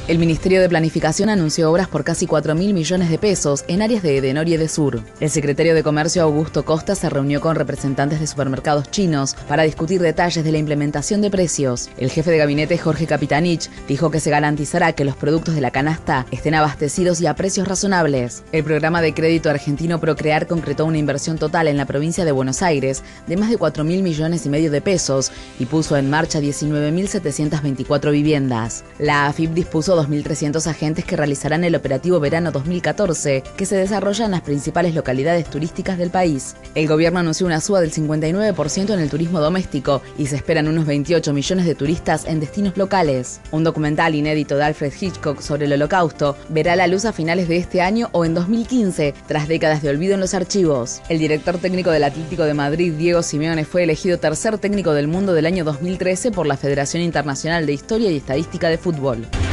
El Ministerio de Planificación anunció obras por casi 4.000 millones de pesos en áreas de Edenor y Edesur. El secretario de Comercio, Augusto Costa, se reunió con representantes de supermercados chinos para discutir detalles de la implementación de precios. El jefe de gabinete, Jorge Capitanich, dijo que se garantizará que los productos de la canasta estén abastecidos y a precios razonables. El programa de crédito argentino Procrear concretó una inversión total en la provincia de Buenos Aires de más de 4.000 millones y medio de pesos y puso en marcha 19.724 viviendas. La AFIP dispuso 2.300 agentes que realizarán el operativo verano 2014, que se desarrolla en las principales localidades turísticas del país. El gobierno anunció una suba del 59% en el turismo doméstico y se esperan unos 28 millones de turistas en destinos locales. Un documental inédito de Alfred Hitchcock sobre el Holocausto verá la luz a finales de este año o en 2015, tras décadas de olvido en los archivos. El director técnico del Atlético de Madrid, Diego Simeone, fue elegido tercer técnico del mundo del año 2013 por la Federación Internacional de Historia y Estadística de Fútbol.